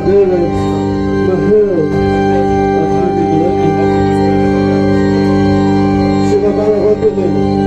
דרך מהר הכי נדרקת שרבה לראות אלינו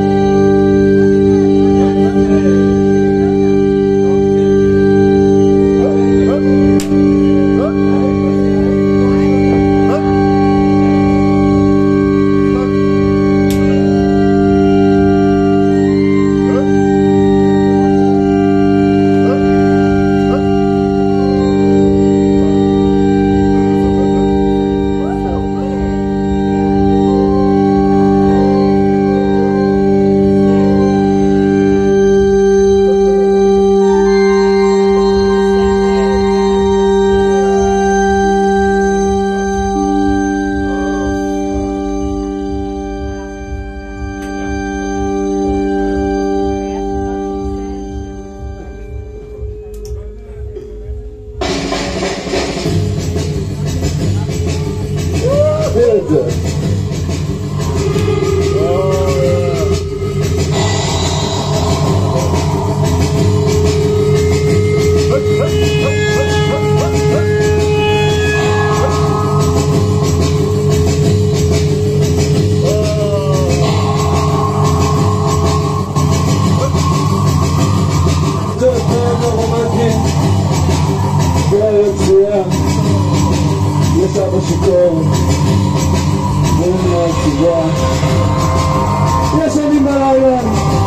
יש אבא שיכור, ואומר תשובה, יש אני בלילה,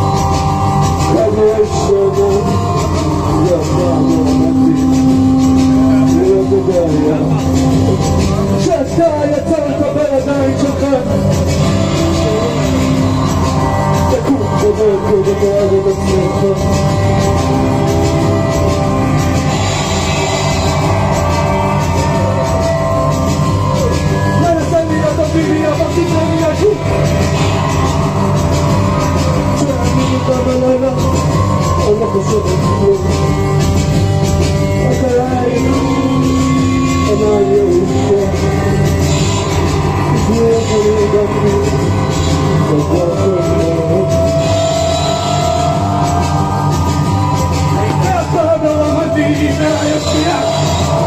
יש שונה, זה הפעם לא רמתי, להיות בבעיה, שאתה יצרת בידיים שלך, תקום בבוקר ותאהב את עצמך. Vivi a partir de mi ayuda. Yo mi cabalera, hola que se me dio. Acaray, nadie usó. Y yo quería aquí, con cuatro ojos. Toda la mañana yo estoy aquí.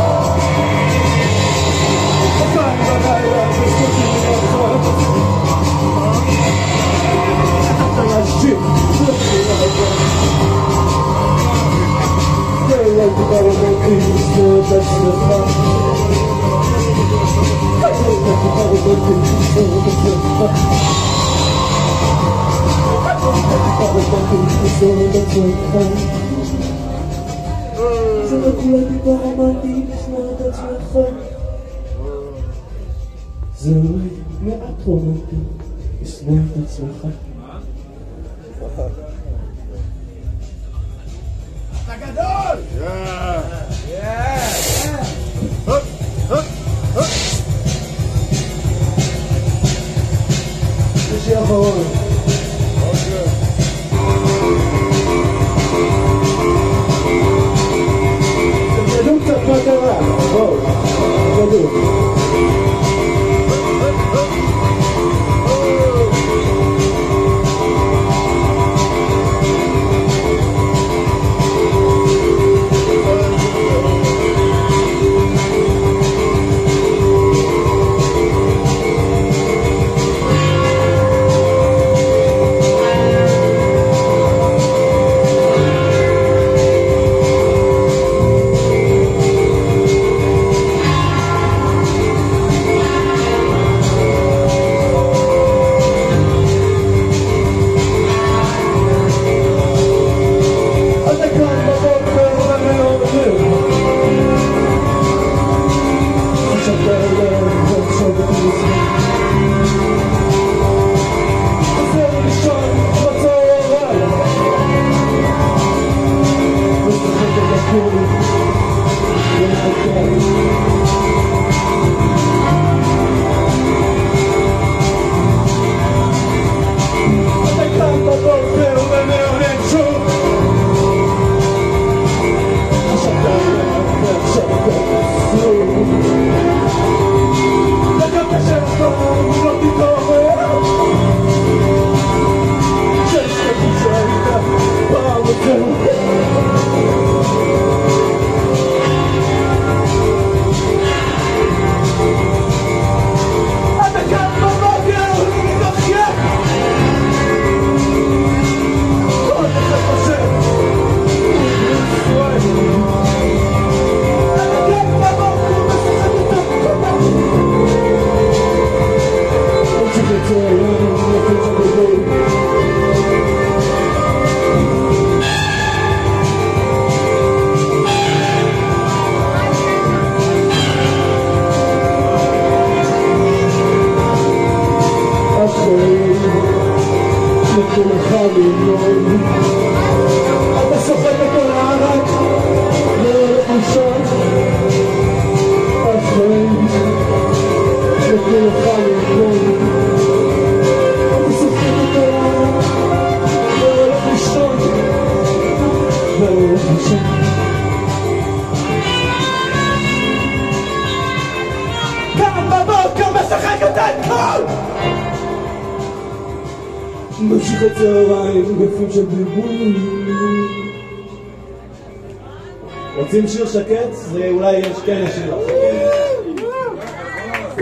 זה לא כולתי ברמתי לשמוע את עצמך זה אולי מעט רומנטי לשמוע את עצמך אתה גדול! שלישי אחרון תגדו קצת מה קרה בואו, תגדו ישן. קם בבוקר משחק אותה כל ממשיך הצהריים גפים של בלבול. רוצים שיר שקט? זה אולי יש כן שיר שקט.